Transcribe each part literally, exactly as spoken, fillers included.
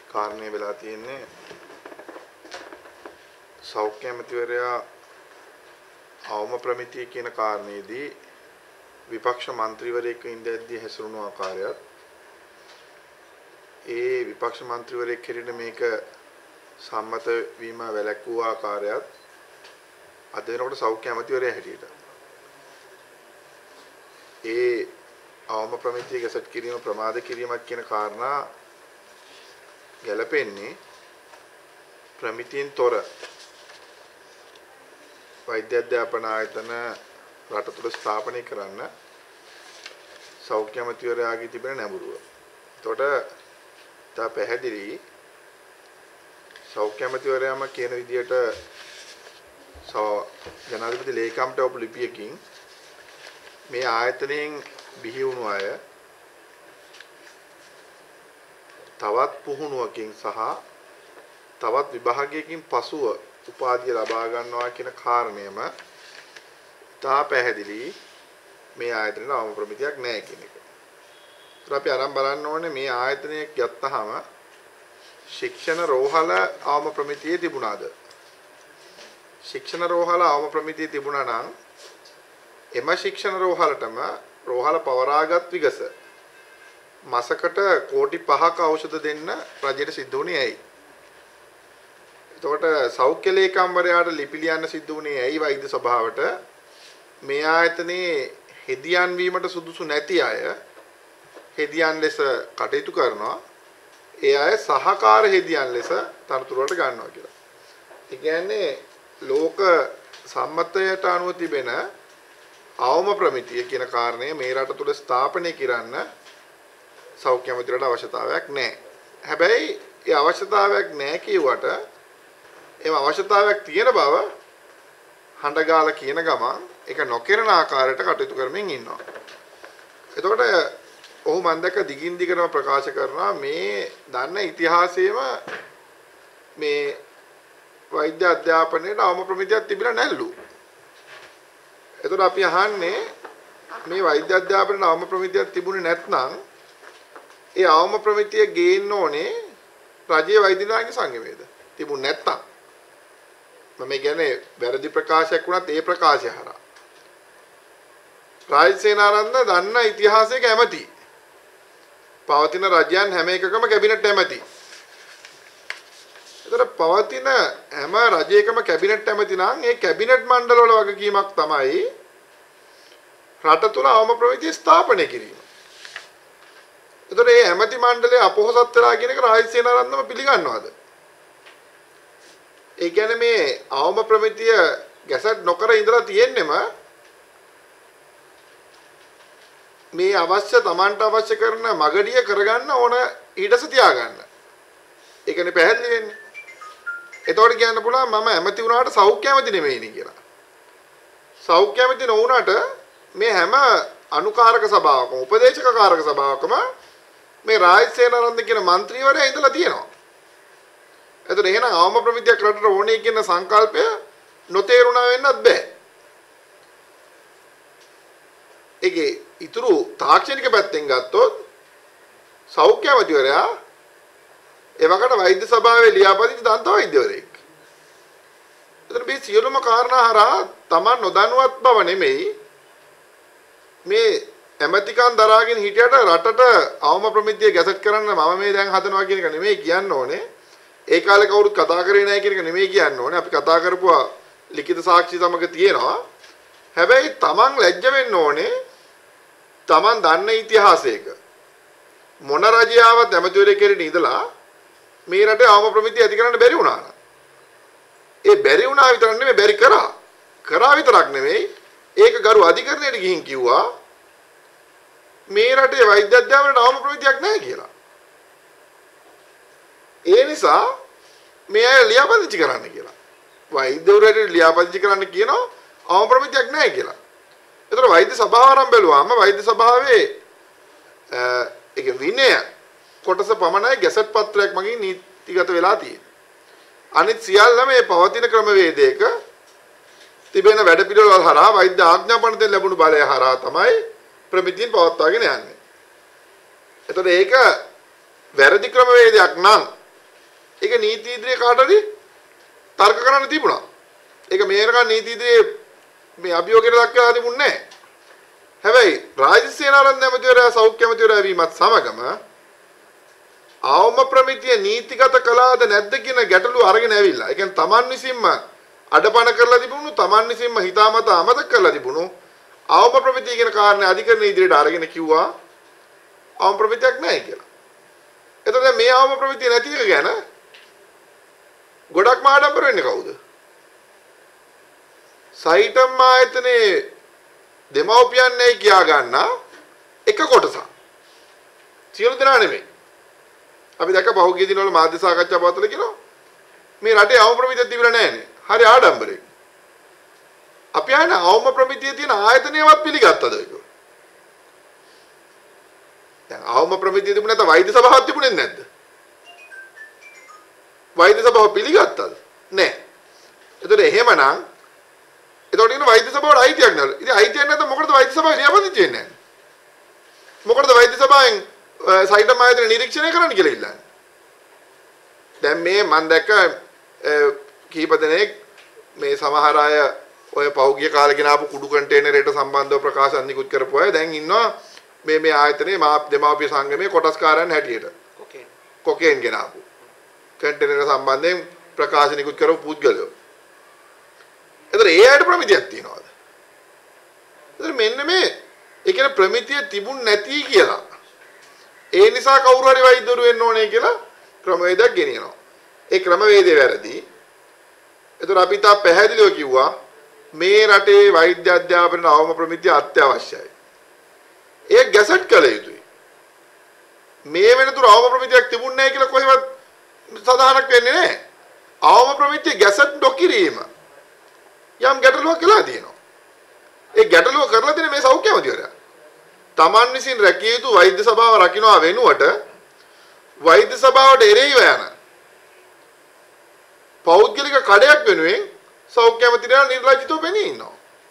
කාරණේ වෙලා තියෙන්නේ සෞඛ්‍ය ඇමතිවරයා අවම ප්‍රමිතිය කියන කාරණේදී විපක්ෂ මන්ත්‍රීවරයෙක් ඉඳද්දී හැසිරුණු ආකාරයත් ඒ විපක්ෂ මන්ත්‍රීවරයෙක් කෙරෙන මේක සම්මත වීම වැළැක්වූ ආකාරයත් අද වෙනකොට සෞඛ්‍ය ඇමතිවරයා හැටියට ඒ අවම ප්‍රමිතිය ගැසට් කිරීම ප්‍රමාද කිරීමක් කියන කාරණා ගැලපෙන්නේ ප්‍රමිතියෙන් තොර වෛද්‍ය අධ්‍යාපන ආයතන රට තුළ ස්ථාපනය කරන්න සෞඛ්‍ය අමාත්‍යාංශයේ තිබෙන නැඹුරුව. එතකොට තා පැහැදිලි සෞඛ්‍ය අමාත්‍යාංශයම කියන විදිහට ජනාධිපති ලේකම්ට ඔප ලිපියකින් මේ ආයතනයෙන් බිහි වුණු අය තවත් පුහුණුවකින් සහ තවත් විභාගයකින් පසුව උපාධිය ලබා ගන්නවා කියන කාරණයම තා පැහැදිලි මේ ආයතනයේ අවම ප්‍රමිතියක් නැහැ කියන එක. ඒත් අපි අරන් බලන්න ඕනේ මේ ආයතනය ගත්තාම ශික්ෂණ රෝහල අවම ප්‍රමිතියේ තිබුණාද? ශික්ෂණ රෝහල අවම ප්‍රමිතියේ තිබුණා නම් එම ශික්ෂණ රෝහලටම රෝහල පවරාගත් විගස මාසකට කෝටි පහක ඖෂධ දෙන්න රජයට සිද්ධ වුණේ ඇයි? එතකොට සෞඛ්‍ය ලේකම්වරයාට ලිපි ලියන්න සිද්ධ වුණේ ඇයි වෛද්‍ය සභාවට මේ ආයතනයේ හෙදියන් වීමට සුදුසු නැති අය හෙදියන් ලෙස කටයුතු කරනවා ඒ අය සහකාර හෙදියන් ලෙස තනතුරට ගන්නවා කියලා. ඒ කියන්නේ ලෝක සම්මතයට අනුව තිබෙන අවම ප්‍රමිතිය කියන කාරණය මේ රට තුළ ස්ථාපනය කරන්න සෞඛ්‍ය අමාත්‍යාංශයට අවශ්‍යතාවයක් නැහැ. හැබැයි ඒ අවශ්‍යතාවයක් නැහැ කියුවට ඒ අවශ්‍යතාවයක් තියෙන බව හඬගාලා කියන ගමන් ඒක නොකරන ආකාරයට කටයුතු කරමින් ඉන්නවා. එතකොට ඔහු මම දැක්ක දිගින් දිගටම ප්‍රකාශ කරනවා මේ දන්න ඉතිහාසයේම මේ වෛද්‍ය අධ්‍යාපනයේ අවම ප්‍රමිතියක් තිබිලා නැල්ලු. එතකොට අපි අහන්නේ මේ වෛද්‍ය අධ්‍යාපනයේ අවම ප්‍රමිතියක් තිබුණේ නැත්නම් ඒ අවම ප්‍රමිතිය ගේන්න ඕනේ රජයේ වෛද්‍ය නායක සංගමයේද? තිබුණ නැත්නම් මම කියන්නේ වැරදි ප්‍රකාශයක් වුණත් ඒ ප්‍රකාශය හරහා රාජසේනාරත්න දන්න ඉතිහාසයක ඇමති පවතින රජයන් හැම එකකම කැබිනට් ඇමති. ඒතර පවතින හැම රජයකම කැබිනට් ඇමති නම් ඒ කැබිනට් මණ්ඩල වල වගකීමක් තමයි රට තුළ අවම ප්‍රමිතිය ස්ථාපනය කිරීම. ඒතර මේ ඇමති මණ්ඩලය අපොහසත් වෙලා කියන එක රාජසේනාරත්නම පිළිගන්නවද? ඒ කියන්නේ මේ අවම ප්‍රමිතිය ගැසට් නොකර ඉඳලා තියෙන්නෙම මේ අවශ්‍ය Tamanට අවශ්‍ය කරන මගඩිය කරගන්න ඕන ඊටස තියාගන්න. ඒ කියන්නේ පැහැදිලි වෙන්නේ. එතකොට කියන්න පුළුවන් මම ඇමති වුණාට සෞඛ්‍ය ඇමති නෙමෙයිනේ කියලා. සෞඛ්‍ය ඇමති නොවුණාට මේ හැම අනුකාරක සභාවකම උපදේශක කාරක සභාවකම මේ රාජසේනාරත්න කියන മന്ത്രിවරයා ඉඳලා තියෙනවා. එතකොට එහෙනම් අවම ප්‍රමිතියක් රටට ඕනේ කියන සංකල්පය නොතේරුණා වෙන්නත් බෑ. ඒකේ ඊතුරු තාක්ෂණික පැත්තෙන් ගත්තොත් සෞඛ්‍ය අමාත්‍යවරයා එවකට වෛද්‍ය සභාවේ ලියාපදිංචි දන්ත වෛද්‍යවරයෙක්. එතකොට මේ සියලුම කාරණා හරහා Taman නොදනුවත් බව නෙමෙයි මේ ඇමතිකම් දරාගෙන හිටියට රටට අවම ප්‍රමිතිය ගැසට් කරන්න මම මේ දැන් හදනවා කියන එක නෙමෙයි කියන්න ඕනේ. ඒ කාලේ කවුරුත් කතා කරේ නැහැ කියන එක නෙමෙයි කියන්න ඕනේ. අපි කතා කරපුවා ලිඛිත සාක්ෂි සමග තියෙනවා. හැබැයි Taman ලැජ්ජ වෙන්න ඕනේ. Taman දන්න ඉතිහාසයක මොන රජයාවත් ඇමතිවරයෙක් කෙරෙන ඉඳලා මේ රටේ අවම ප්‍රමිතිය ඇති කරන්න බැරි වුණා. ඒ බැරි වුණා විතරක් නෙමෙයි බැරි කරා. කරා විතරක් නෙමෙයි ඒක ගරු අධිකරණයට ගිහින් කිව්වා මේ රටේ වෛද්‍ය අධ්‍යාපනයට අවම ප්‍රමිතියක් නැහැ කියලා. ඒ නිසා මේ අය ලියාපදිංචි කරන්න කියලා. වෛද්‍යවරුන්ට ලියාපදිංචි කරන්න කියනවා අවම ප්‍රමිතියක් නැහැ කියලා. ඒතර වෛද්‍ය සභාව ආරම්භ බැලුවාම වෛද්‍ය සභාවේ ඒක විනය කොටස පමණයි ගැසට් පත්‍රයක් මගින් නීතිගත වෙලා තියෙන්නේ. අනිත් සියල්ල මේ පවතින ක්‍රමවේදයක තිබෙන වැඩපිළිවෙළ හරහා වෛද්‍ය ආඥාපන දෙන්න ලැබුණු බලය හරහා තමයි ප්‍රමිතියෙන් පවත්වාගෙන යන්නේ. එතකොට ඒක වැරදි ක්‍රමවේදයක් නම් ඒක නීති ඉදිරියේ කාට හරි තර්ක කරන්න තිබුණා. ඒක මේරකන් නීති ඉදිරියේ මේ අභියෝගයට දක්වලා තිබුණේ නැහැ. හැබැයි රාජ්‍ය සේනාරත්න ඇමතිවරයා සෞඛ්‍ය ඇමතිවරයා වීමත් සමගම අවම ප්‍රමිතිය නීතිගත කළාද නැද්ද කියන ගැටලුව අරගෙන ඇවිල්ලා. ඒ කියන්නේ Taman විසින්ම අඩපණ කරලා තිබුණු Taman විසින්ම හිතාමතා අමතක කරලා තිබුණු අවම ප්‍රමිතිය කියන කාරණේ අධිකරණ ඉදිරියට අරගෙන කිව්වා අවම ප්‍රමිතියක් නැහැ කියලා. එතකොට මේ අවම ප්‍රමිතිය නැති එක ගැන ගොඩක් මාඩම්බර වෙන්නේ කවුද? සයිටම් ආයතනයේ දෙමව්පියන් නේ කියා ගන්න එක කොටසක්. සියලු දෙනා නෙමෙයි. අපි දැක්ක පහුගිය දිනවල මාධ්‍ය සාකච්ඡා පවත්වලා කියනවා මේ රටේ අවම ප්‍රමිතිය තිබුණා නෑනේ. හරි ආඩම්බරේ. අපි ආන අවම ප්‍රමිතිය තියෙන ආයතනයවත් පිළිගත්තද ඒක? දැන් අවම ප්‍රමිතිය තිබුණ නැත්නම් වෛද්‍ය සභාවක් තිබුණේ නැද්ද? වෛද්‍ය සභාව පිළිගත්තද? නෑ. ඒතකොට එහෙමනම් එතකොට කියන වෛද්‍ය සභාවට අයිතියක් නෑ. ඉතින් අයිතියක් නැත්නම් මොකටද වෛද්‍ය සභාවේ ලියාපදිංචි වෙන්නේ නැහැ? මොකටද වෛද්‍ය සභාවෙන් සයිටම් ආයතන නිරීක්ෂණය කරන්න කියලා ඉල්ලන්නේ? දැන් මේ මම දැක්ක කීප දෙනෙක් මේ සමහර අය ඔය පෞගිය කාලේ ගෙනාපු කුඩු කන්ටේනරයට සම්බන්ධව ප්‍රකාශන නිකුත් කරපු අය දැන් ඉන්නවා මේ මේ ආයතනයේ මා දෙමාපිය සංගමයේ කොටස්කාරයන් හැටියට. කොකේන්. කොකේන් ගෙනාපු. කන්ටේනර සම්බන්ධයෙන් ප්‍රකාශන නිකුත් කරපු පුද්ගලයෝ. එතන ඒ අයට ප්‍රමිතියක් තියනවාද? එතන මෙන්න මේ ඒ කියන්නේ ප්‍රමිතිය තිබුණ නැති කියලා. ඒ නිසා කවුරු හරි වෛද්‍යවරු වෙන්න ඕනේ කියලා ක්‍රමවේදයක් ගෙනියනවා. ඒ ක්‍රමවේදය වැරදි. එතකොට අපි තා පැහැදිලිව කිව්වා මේ රටේ වෛද්‍ය අධ්‍යාපනයේ අවම ප්‍රමිතිය අත්‍යවශ්‍යයි. ඒ ගැසට් කළ යුතුයි. මේ වෙනතුරු අවම ප්‍රමිතියක් තිබුණ නැහැ කියලා කොහෙවත් සදාහනක් වෙන්නේ නැහැ. අවම ප්‍රමිතිය ගැසට් නොකිරීම යම් ගැටලුවක් කියලා තියෙනවා. ඒ ගැටලුව කරලා තියෙන මේ සෞඛ්‍ය අමාත්‍යවරයා. Taman විසින් රැකිය යුතු වෛද්‍ය සභාව රකින්නවා වෙනුවට වෛද්‍ය සභාවට එරෙහිව යන පෞද්ගලික කඩයක් වෙනුවෙන් සෞඛ්‍ය අමාත්‍යවරයා නිර්ලජ්ජිතව පෙනී ඉන්නවා.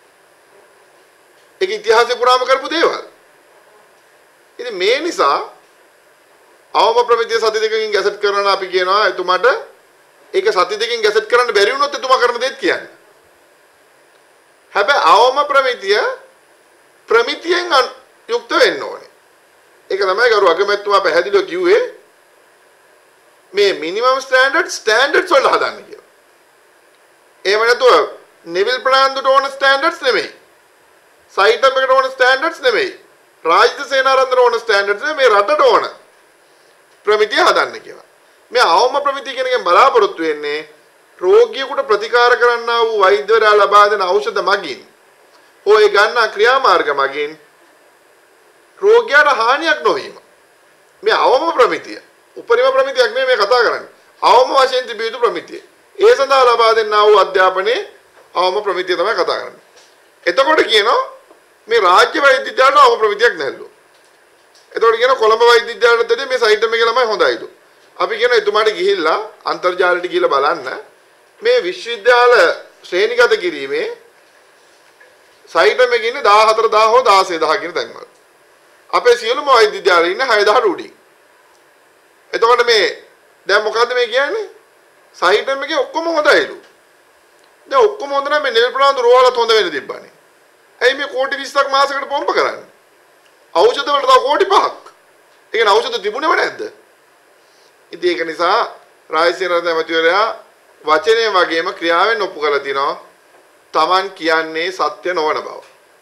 ඒක ඉතිහාසයේ පුරාම කරපු දේවල්. ඉතින් මේ නිසා අවම ප්‍රමිතිය සති දෙකකින් ගැසට් කරනවා අපි කියනවා එතුමාට ඒක සති දෙකකින් ගැසට් කරන්න බැරි වුණොත් එතුමා කරන දේත් කියන්නේ. හැබැයි අවම ප්‍රමිතිය ප්‍රමිතියෙන් යුක්ත වෙන්න ඕනේ. ඒක තමයි ගරු අගමැතිතුමා පැහැදිලිව කිව්වේ මේ මිනිමම් ස්ටෑන්ඩඩ් ස්ටෑන්ඩඩ්ස් වල හදන්න කියලා. එහෙම නැතුව නිවිල් ප්‍රනාන්දුට ඕන ස්ටෑන්ඩඩ්ස් නෙමෙයි. සයිටම් එකට ඕන ස්ටෑන්ඩඩ්ස් නෙමෙයි. රාජ්‍ය සේනාරත්නට ඕන ස්ටෑන්ඩඩ්ස් නෙමෙයි රටට ඕන ප්‍රමිතිය හදන්න කියලා. මේ අවම ප්‍රමිතිය කියන එකෙන් බලාපොරොත්තු වෙන්නේ රෝගියෙකුට ප්‍රතිකාර කරන්නා වූ වෛද්‍යවරයා ලබා දෙන ඖෂධ මගින් හෝ ඒ ගන්නා ක්‍රියාමාර්ග මගින් රෝගියාට හානියක් නොවීම. මේ අවම ප්‍රමිතිය. උපරිම ප්‍රමිතියක් නෙමෙයි මේ කතා කරන්නේ. අවම වශයෙන් තිබිය යුතු ප්‍රමිතිය. ඒ සඳහා ලබා දෙන්නා වූ අධ්‍යාපනයේ අවම ප්‍රමිතිය තමයි කතා කරන්නේ. එතකොට කියනවා මේ රාජ්‍ය වෛද්‍ය විද්‍යාලයට අවම ප්‍රමිතියක් නැල්ලු. එතකොට කියනවා කොළඹ වෛද්‍ය විද්‍යාලයටදී මේ සයිටම් එකේ ළමයි හොඳයිලු. අපි කියනවා එතුමාට ගිහිල්ලා අන්තර්ජාලයට ගිහිල්ලා බලන්න මේ විශ්වවිද්‍යාල ශ්‍රේණිගත කිරීමේ සයිටම් එකේ ඉන්නේ දාහතර දාහ හෝ දාහය දහ කියන තැන්වල. අපේ සියලුම වෛද්‍ය විද්‍යාලේ ඉන්නේ හය දහට උඩින්. එතකොට මේ දැන් මොකද්ද මේ කියන්නේ? සයිටම් එකේ ඔක්කොම හොඳයිලු. දැන් ඔක්කොම හොඳ නම් මේ නිල් ප්‍රනාන්දු රෝවලත් හොඳ වෙන්න තිබ්බනේ. ඇයි මේ කෝටි විස්සක් මාසෙකට පොම්ප කරන්නේ? ඖෂධ වලට තව කෝටි පහක්. ඒ කියන්නේ ඖෂධ තිබුණේව නැද්ද? ඉතින් ඒක නිසා රාජසේනාරත්න ඇමතිවරයා වචනය වගේම ක්‍රියාවෙන් ඔප්පු කරලා තිනවා Taman කියන්නේ සත්‍ය නොවන බව.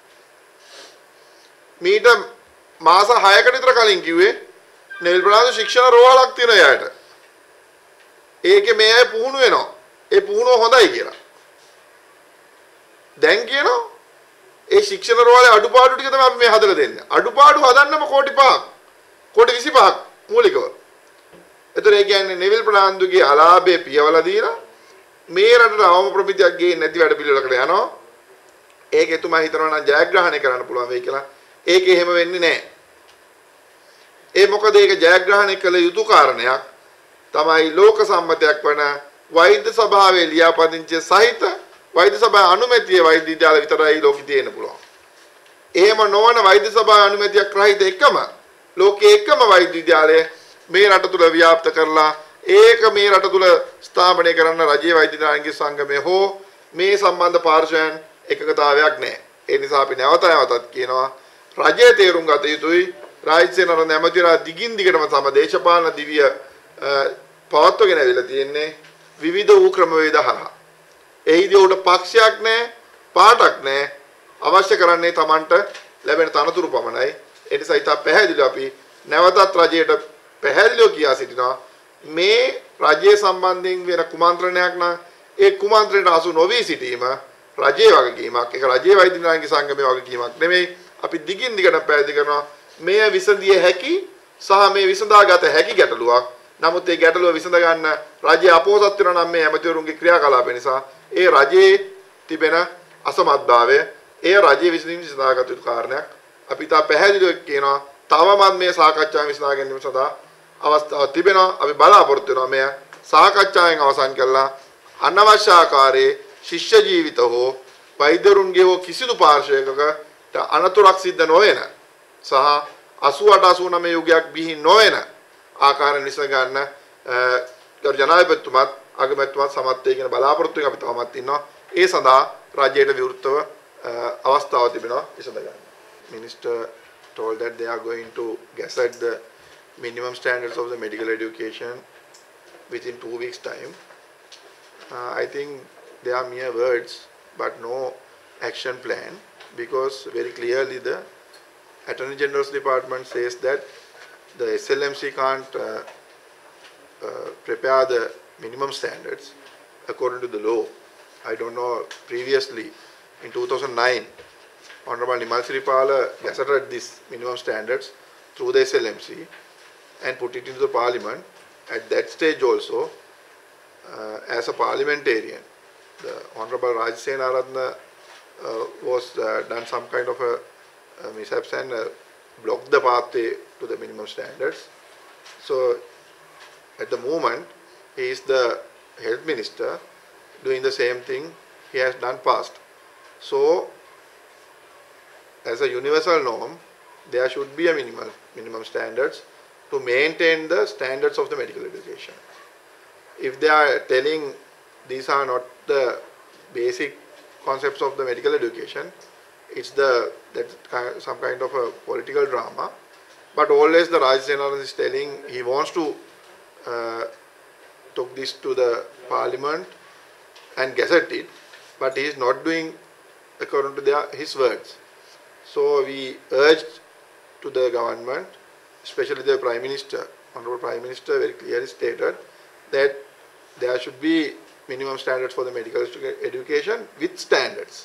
මීට මාස හයකට විතර කලින් කිව්වේ නිල් ප්‍රනාන්දු ශික්ෂණ රෝහලක් තියෙන යායට. ඒකේ මේ අය පුහුණු වෙනවා. ඒ පුහුණුව හොඳයි කියලා. දැන් කියනවා ඒ ශික්ෂණ රෝහලේ අඩුපාඩු ටික තමයි අපි මේ හදලා දෙන්නේ. අඩුපාඩු හදන්නම කෝටි පහක්. කෝටි විසි පහක් මූලිකව. ඒතර ඒ කියන්නේ නිවිල් ප්‍රනාන්දුගේ අලාභයේ පියවලා දීලා මේ රටට අවම ප්‍රමිතියක් ගේන්නේ නැති වැඩ පිළිවෙලකට යනවා. ඒක එතුමා හිතනවා නම් ජයග්‍රහණය කරන්න පුළුවන් වෙයි කියලා. ඒක එහෙම වෙන්නේ නැහැ. ඒ මොකද ඒක ජයග්‍රහණය කළ යුතු කාරණයක් තමයි ලෝක සම්මතයක් වන වෛද්‍ය සභාවේ ලියාපදිංචිය සහිත වෛද්‍ය සභාවේ අනුමැතිය වෛද්‍ය විද්‍යාල විතරයි ලෝකෙ තියෙන්න පුළුවන්. එහෙම නොවන වෛද්‍ය සභාවේ අනුමැතියක් රහිත එකම ලෝකයේ එකම වෛද්‍ය විද්‍යාලය මේ රට තුල ව්‍යාප්ත කරලා ඒක මේ රට තුල ස්ථාපනය කරන්න රජයේ වෛද්‍ය නායක සංගමය හෝ මේ සම්බන්ධ පාර්ශවයන් එකකතාවයක් නැහැ. ඒ නිසා අපි නැවත නැවතත් කියනවා රජයේ තේරුම් ගත යුතුයි රාජ්‍යසේනාරත්න ඇමතිවරයා දිගින් දිගටම තම දේශපාලන දිවිය පවත්වගෙන ඇවිල්ලා තියෙන්නේ විවිධ වූ ක්‍රමවේද හරහා. එහිදී උඩ පක්ෂයක් නැහැ, පාටක් නැහැ. අවශ්‍ය කරන්නේ Tamanට ලැබෙන තනතුරු පමණයි. ඒ නිසා ඉතා පැහැදිලිව අපි නැවතත් රජයට පැහැදිලිව කියා සිටිනවා මේ රජයේ සම්බන්ධයෙන් වෙන කුමන්ත්‍රණයක් නම් ඒ කුමන්ත්‍රණයට අසු නොවී සිටීම රජයේ වගකීමක්. ඒක රජයේ වෛද්‍ය නායක සංගමයේ වගකීමක් නෙමෙයි. අපි දිගින් දිගට පැහැදිලි කරනවා මේ විසඳිය හැකි සහ මේ විසඳාගත හැකි ගැටලුවක්. නමුත් ඒ ගැටලුව විසඳ ගන්න රජය අපොහොසත් වෙනවා නම් මේ ඇමතිවරුන්ගේ ක්‍රියාකලාප නිසා ඒ රජයේ තිබෙන අසමත්භාවය ඒ රජයේ විසඳීම සඳහාගත යුතු කාරණයක්. අපි තා පැහැදිලිව කියනවා තවමත් මේ සාකච්ඡාව විසඳා ගැනීම සඳහා අවස්ථාවක් තිබෙනවා. අපි බලාපොරොත්තු වෙනවා මේ සාකච්ඡාවෙන් අවසන් කළා අනවශ්‍ය ආකාරයේ ශිෂ්‍ය ජීවිත හෝ වෛද්‍යරුන්ගේ හෝ කිසිදු පාර්ශ්වයකට අනතුරක් සිද්ධ නොවන සහ අසූඅට අසූනවය යුගයක් බිහි නොවන ආකාරයෙන් විසඳ ගන්න ගරු ජනාධිපතිතුමත් අගමැතිතුමත් සමත් වෙයි කියන බලාපොරොත්තුවෙන් අපි තවමත් ඉන්නවා. ඒ සඳහා රජයට විවෘතව අවස්ථාව තිබෙනවා විසඳ ගන්න. Minister told that they are going to gazette the minimum standards of the medical education within two weeks time. Uh, I think they are mere words but no action plan, because very clearly the Attorney General's Department says that the S L M C can't uh, uh, prepare the minimum standards according to the law. I don't know, previously in two thousand nine Honorable Nimal Siripala gazetted these minimum standards through the S L M C and put it into the parliament. At that stage also, uh, as a parliamentarian, the Honorable Rajasena uh, was uh, done some kind of a, a mishaps and uh, blocked the pathway to the minimum standards. So at the moment he is the health minister doing the same thing he has done past. So as a universal norm there should be a minimal minimum standards to maintain the standards of the medical education. If they are telling these are not the basic concepts of the medical education, it's the that some kind of a political drama. But always the Rajasena is telling he wants to uh, took this to the parliament and gazette it, but he is not doing according to their, his words. So we urged to the government, especially the Prime Minister, Honorable Prime Minister very clearly stated that there should be minimum standards for the medical education with standards.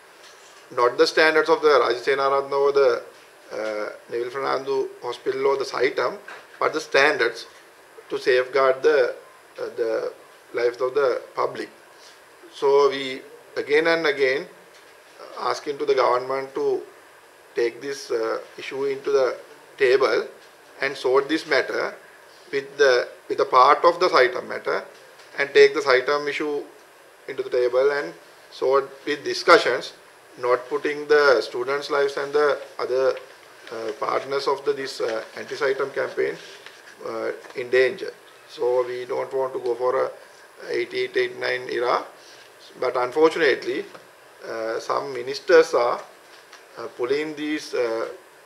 Not the standards of the Rajasenaratne or the uh, Neville Fernando Hospital or the SITAM, but the standards to safeguard the, uh, the lives of the public. So we again and again asking to the government to take this uh, issue into the table and sort this matter with the with a part of the SITAM matter, and take the SITAM issue into the table and sort with discussions, not putting the students' lives and the other uh, partners of the, this uh, anti-SITAM campaign uh, in danger. So we don't want to go for a eighty-eight eighty-nine era, but unfortunately uh, some ministers are uh, pulling these uh,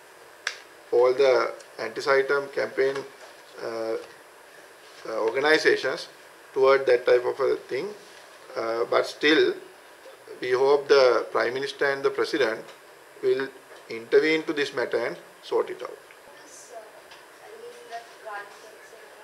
all the anti-SITAM campaign uh, uh, organizations toward that type of a thing. Uh, but still we hope the Prime Minister and the President will intervene to this matter and sort it out. This, uh, I mean that Rajasena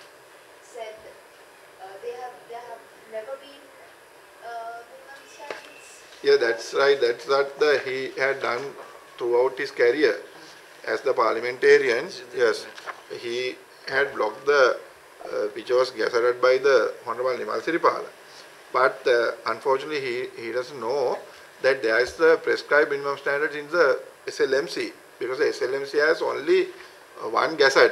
said uh, they have they have never been uh, minimum standards. Yeah, that's right. That's what the, he had done throughout his career as the parliamentarian. Yes, he had blocked the uh, which was gazetted by the Honorable Nimal Siripala. But uh, unfortunately he, he doesn't know that there is the prescribed minimum standards in the S L M C, because the S L M C has only uh, one gazette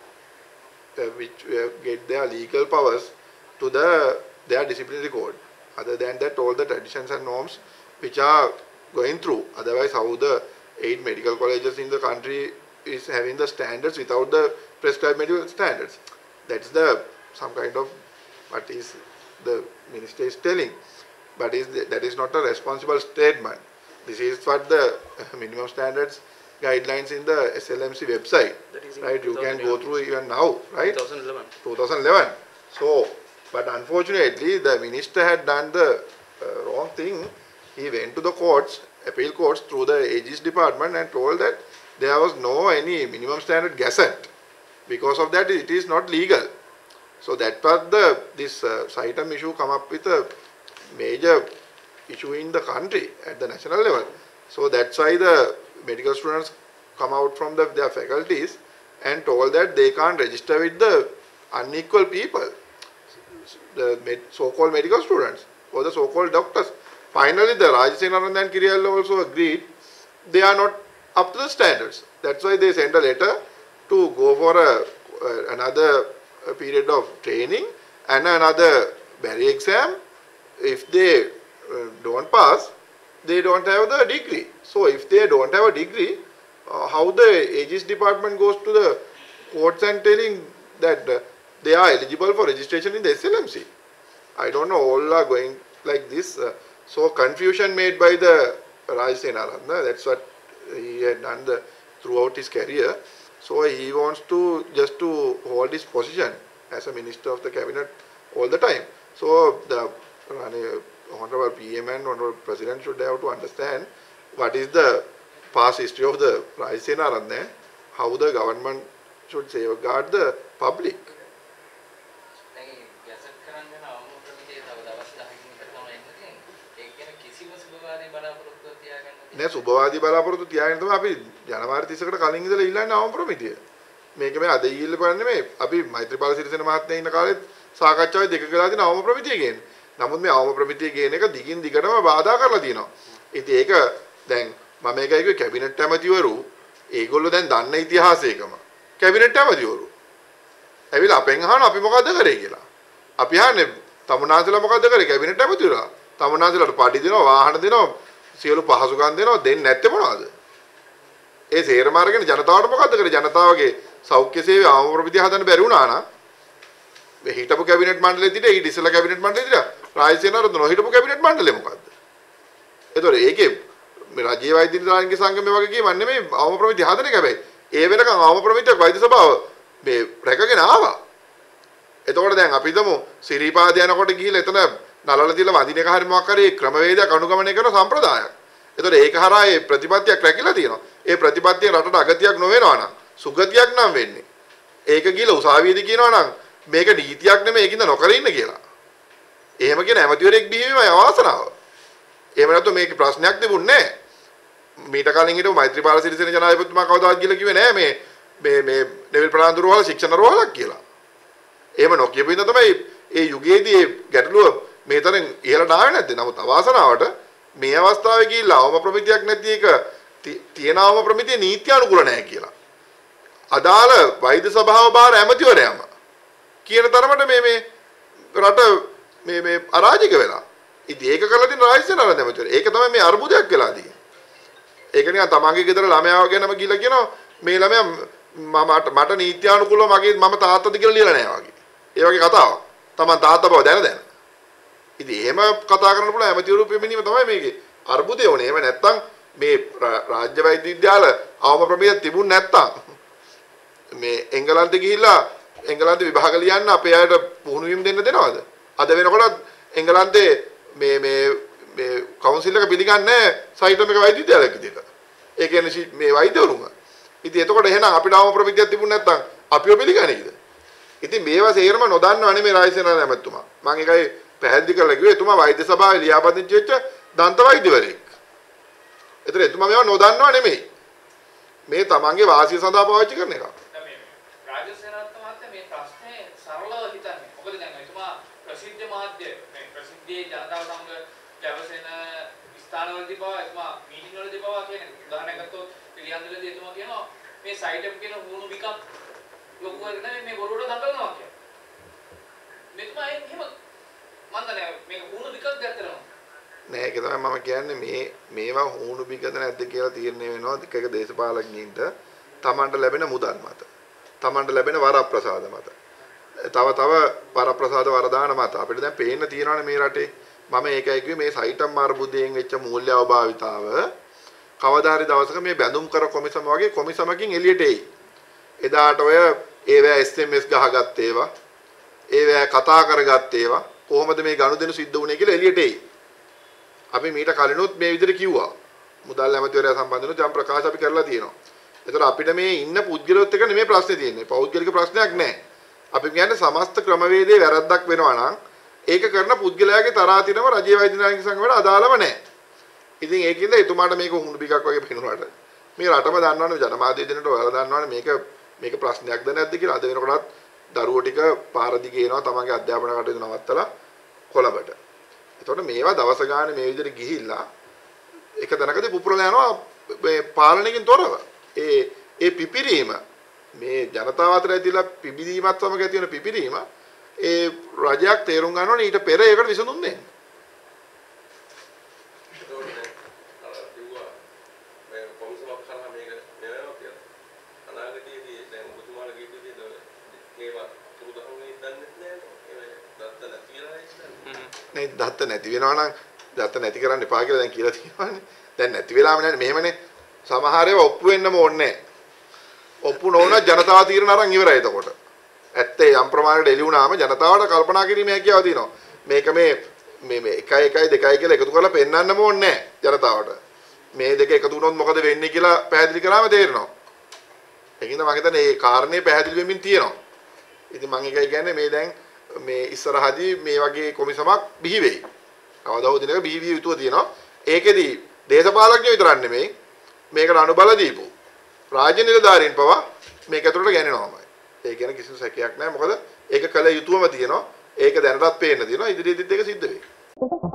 uh, which uh, get their legal powers to the their disciplinary code. Other than that, all the traditions and norms which are going through. Otherwise, how the eight medical colleges in the country is having the standards without the prescribed medical standards? That's the some kind of what is the minister is telling, but is the, that is not a responsible statement. This is what the minimum standards guidelines in the S L M C website, right? You can go through even now, right? twenty eleven. twenty eleven. So, but unfortunately, the minister had done the uh, wrong thing. He went to the courts, appeal courts, through the Aegis department and told that there was no any minimum standard gazette. Because of that, it is not legal. So that was the this uh, Saitam issue come up with a major issue in the country at the national level. So that's why the medical students come out from the, their faculties and told that they can't register with the unequal people, the med, so-called medical students or the so-called doctors. Finally, the Rajasenarandan and Kiriyalla also agreed they are not up to the standards. That's why they sent a letter to go for a, uh, another period of training and another barrier exam. If they uh, don't pass, they don't have the degree. So if they don't have a degree, uh, how the Aegis department goes to the courts and telling that uh, they are eligible for registration in the S L M C? I don't know, all are going like this. Uh, so confusion made by the Rajasenarandan, that's what he had done the, throughout his career. So he wants to just to hold his position as a minister of the cabinet all the time. So the Honorable P M and Honorable President should have to understand what is the past history of the Rajasenarandan, how the government should safeguard the public. නෑ සුබවාදී බලාපොරොත්තු තියාගෙන තමයි අපි ජනවාරි තිසකට කලින් ඉඳලා ඉල්ලන්නේ අවම ප්‍රමිතිය. මේක මේ අද ඊළ බලන්නේ මේ අපි මෛත්‍රීපාල සිරිසේන මහත්මයා ඉන්න කාලෙත් සාකච්ඡාවේ දෙක කළා තියෙන අවම ප්‍රමිතිය කියන්නේ. නමුත් මේ අවම ප්‍රමිතිය කියන එක දිගින් දිගටම බාධා කරලා තියෙනවා. ඉතින් ඒක දැන් මම මේකයි කිව්වේ කැබිනට් ඇමතිවරු ඒගොල්ලෝ දැන් දන්න ඉතිහාසයකම කැබිනට් ඇමතිවරු ඇවිල්ලා අපෙන් අහනවා අපි මොකද්ද කරේ කියලා. අපි අහන්නේ තමුන්නාන්සලා මොකද්ද කරේ කැබිනට් ඇමතිවරුලා. තමුන්නාන්සලාට පාටි දෙනවා වාහන දෙනවා සියලු පහසුකම් දෙනවා දෙන්නේ නැත්තේ මොනවද? ඒ සේරම අරගෙන ජනතාවට මොකද්ද කරේ? ජනතාවගේ සෞඛ්‍ය සේවය ආම ප්‍රමිතිය හදන්න බැරි වුණා නම් මේ හිටපු කැබිනට් මණ්ඩලෙ තිට ඊට ඉස්සෙල්ලා කැබිනට් මණ්ඩලෙ තිට රාජසේනාරත්න හිටපු කැබිනට් මණ්ඩලෙ මොකද්ද? ඒතකොට ඒකේ මේ රජයේ වෛද්‍ය නිලධාරීන්ගේ සංගමය වගේ කියවන්නේ නෙමෙයි ආම ප්‍රමිතිය හදන එක හැබැයි. ඒ වෙනකන් ආම ප්‍රමිතියක් වෛද්‍ය සභාව මේ රැකගෙන ආවා. එතකොට දැන් අපි හිතමු සිරිපාද යනකොට ගිහිල්ලා එතන නලල තියලා වදින එක හරි මොකක් හරි ක්‍රමවේදයක් අනුගමනය කරන සම්ප්‍රදායක්. ඒතකොට ඒක හරහා ඒ ප්‍රතිපත්තියක් රැකිලා තියෙනවා. ඒ ප්‍රතිපත්තිය රටට අගතියක් නොවෙනවා නම් සුගතියක් නම් වෙන්නේ. ඒක ගිහලා උසාවියේදී කියනවා නම් මේක නීතියක් නෙමෙයි ඒකින්ද නොකර ඉන්න කියලා. එහෙම කියන ඇමතිවරයෙක් බිහිවීමයි අවාසනාව. එහෙම නැත්නම් මේක ප්‍රශ්නයක් තිබුණේ නැහැ. මීට කලින් හිටපු මෛත්‍රීපාල සිරිසේන ජනාධිපතිතුමා කවදාවත් ගිහලා කිව්වේ නැහැ මේ මේ මේ නෙවිල් ප්‍රනාන්දු රෝහල ශික්ෂණ රෝහලක් කියලා. එහෙම නොකියපු ඉඳ තමයි ඒ යුගයේදී ගැටලුව මේ තරම් ඉහළට ආවේ නැද්ද? නමුත් අවාසනාවට මේ අවස්ථාවේ ගිහිල්ලා අවම ප්‍රමිතියක් නැති එක තියෙන අවම ප්‍රමිතිය නීති අනුකූල නැහැ කියලා. අදාළ වෛද්‍ය සභාව බාර ඇමතිවරයාම කියන තරමට මේ මේ රට මේ මේ අරාජික වෙලා. ඉතින් ඒක කරලා තියෙන රාජසේනාරත්න ඇමතිවරයා. ඒක තමයි මේ අර්බුදයක් වෙලා තියෙන්නේ. ඒක නිකන් තමන්ගේ ගෙදර ළමයාව ගැනම ගිහලා කියනවා මේ ළමයා මම මට නීති අනුකූලව මගේ මම තාත්තද කියලා ලියලා නැහැ වගේ. ඒ වගේ කතාවක්. තමන් තාත්තා බව දැන දැන. ඉතින් එහෙම කතා කරන්න පුළුවන් ඇමතිවරු පෙමිනීම තමයි මේකේ අර්බුදය ඕනේ. එහෙම නැත්තම් මේ රාජ්‍ය වෛද්‍ය විද්‍යාල අවම ප්‍රමිතිය තිබුණ නැත්තම් මේ එංගලන්තේ ගිහිල්ලා එංගලන්තේ විභාග ලියන්න අපේ අයට පුහුණු වීම දෙන්න දෙනවද? අද වෙනකොට එංගලන්තේ මේ මේ මේ කවුන්සිල් එක පිළිගන්නේ සයිටම් එක වෛද්‍ය විද්‍යාලයක් විදිහට. ඒ කියන්නේ මේ වෛද්‍යවරුන්ව. ඉතින් එතකොට එහෙනම් අපිට අවම ප්‍රමිතියක් තිබුණ නැත්තම් අපිව පිළිගන්නේද? ඉතින් මේවා සේරම නොදන්නව නෙමෙයි රාජසේනාරත්න ඇමතුමා. මම ඒකයි පැහැදිලි කරලා කිව්වේ එතුමා වෛද්‍ය සභාවේ ලියාපදිංචි වෙච්ච දන්ත වෛද්‍යවරයෙක්. ඒතර එතුමා මේවා නොදන්නව නෙමෙයි. මේ තමන්ගේ වාසිය සඳහා පාවිච්චි කරන එක. මේ රාජසේනාරත්න මහත්තයා මේ ප්‍රශ්නේ සරලව හිතන්නේ. මොකද දැන් එතුමා ප්‍රසිද්ධ මාධ්‍ය මේ ප්‍රසිද්ධියේ ජනතාව සමග ගැවසෙන ස්ථානවලදී පවා එතුමා මීටින් වලදී පවා කියන්නේ උදාහරණයක් ගත්තොත් පිළියන්දලදී එතුමා කියනවා මේ සයිටම් කියන හුණු විකම් ලොකු වෙන්නේ මේ බොරුවට දඟලනවා කියලා. මෙතුමා එහෙම මන්දනේ මේක හුණු විකක් දැක්කරනවා. නෑ ඒක තමයි මම කියන්නේ මේ මේවා හුණු විකද නැද්ද කියලා තීරණය වෙනවා එක එක දේශපාලඥයින්ට තමන්ට ලැබෙන මුදල් මත තමන්ට ලැබෙන වරප්‍රසාද මත තව තව පරප්‍රසාද වරදාන මත අපිට දැන් පේන්න තියෙනවානේ මේ රටේ. මම ඒකයි කිව්වේ මේ සයිටම් මාර්බුදයෙන් වෙච්ච මූල්‍ය අවභාවිතාව කවදා හරි දවසක මේ බැඳුම් කර කොමිසම වගේ කොමිසමකින් එළියට එයි. එදාට ඔය ඒවැ එස් එම් එස් ගහගත්ත ඒවා, ඒවැ කතා කරගත්ත ඒවා කොහොමද මේ ගනුදෙනු සිද්ධ වුනේ කියලා එළියට එයි. අපි මීට කලිනුත් මේ විදිහට කිව්වා. මුදල් ඇමතිවරයා සම්බන්ධව යම් ප්‍රකාශ අපි කරලා තියෙනවා. ඒතර අපිට මේ ඉන්න පුද්ගලයොත් එක නෙමෙයි ප්‍රශ්නේ තියෙන්නේ. පෞද්ගලික ප්‍රශ්නයක් නෑ. අපි කියන්නේ සමස්ත ක්‍රමවේදයේ වැරද්දක් වෙනවා නම් ඒක කරන පුද්ගලයාගේ තරාතිරම රජයේ වෛද්‍ය නායක සංගමයට අදාළව නෑ. ඉතින් ඒකින්ද එතුමාට මේක හුණු බිකක් වගේ පේනවාට මේ රටම දන්නවනේ ජනමාධ්‍ය දෙන්නට ඔයාලා දන්නවනේ මේක මේක ප්‍රශ්නයක්ද නැද්ද කියලා. අද වෙනකොටත් දරුවෝ ටික පාර දිගේ එනවා තමන්ගේ අධ්‍යාපන කටයුතු නවත්තලා කොළඹට. එතකොට මේවා දවස ගානේ මේ විදිහට ගිහිල්ලා එක තැනකදී පුපුරලා යනවා මේ පාලනයකින් තොරව. ඒ ඒ පිපිරීම මේ ජනතාව අතර ඇතිලා පිබිදීමත් සමග ඇති වෙන පිපිරීම ඒ රජයක් තේරුම් ගන්න ඕනේ ඊට පෙර ඒකට විසඳුම් දෙන්න. නේ දත්ත නැති වෙනවා නම් දත්ත නැති කරන්න එපා කියලා දැන් කියලා තියෙනවානේ. දැන් නැති වෙලාම නෑනේ මෙහෙමනේ. සමහර ඒවා ඔප්පු වෙන්නම ඕනේ නෑ. ඔප්පු නොවන ජනතාව තීරණ අරන් ඉවරයි එතකොට. ඇත්තේ යම් ප්‍රමාණයකට එළි වුණාම ජනතාවට කල්පනා කිරීමේ හැකියාව තියෙනවා. මේක මේ මේ මේ එකයි එකයි දෙකයි කියලා එකතු කරලා පෙන්වන්නම ඕනේ නෑ ජනතාවට. මේ දෙක එකතු වුණොත් මොකද වෙන්නේ කියලා පැහැදිලි කරාම තේරෙනවා. ඒකින්ද මම හිතන්නේ මේ කාරණේ පැහැදිලි වෙමින් තියෙනවා. ඉතින් මම එකයි කියන්නේ මේ දැන් මේ ඉස්සරහදී මේ වගේ කොමිසමක් බිහි වෙයි. කවදා හෝ දිනක බිහි විය යුතුව තියෙනවා. ඒකෙදි දේශපාලඥයෝ විතරක් නෙමෙයි මේකට අනුබල දීපු රාජ්‍ය නිලධාරීන් පවා මේක ඇතුළට ගන්නවමයි. ඒ කියන්නේ කිසිදු සැකයක් නැහැ. මොකද ඒක කළ යුතුවම තියෙනවා. ඒක දැනටත් පේන්න තියෙනවා. ඉදිරියේදීත් ඒක සිද්ධ වෙයි.